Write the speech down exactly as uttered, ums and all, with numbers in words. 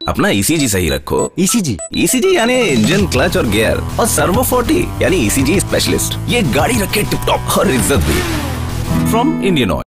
अपना ईसीजी सही रखो। ईसीजी ईसीजी यानी इंजन, क्लच और गियर, और सर्वो फोर्टी यानी ईसीजी स्पेशलिस्ट। ये गाड़ी रखे टिप टॉप और इज्जत भी। From Indian oil.